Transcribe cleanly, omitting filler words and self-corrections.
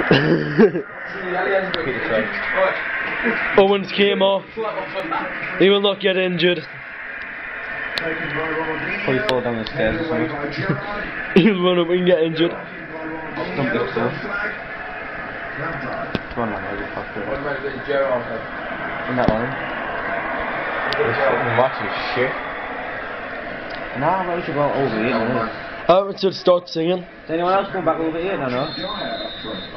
Owens came off. He will not get injured. Probably fall down the stairs or something. He'll run up and get injured. Don't get so. Come on, man, I'll just pass through. In that line. Watch this shit. Nah, I should go over here, no. I should start singing. Is anyone else come back over here? No.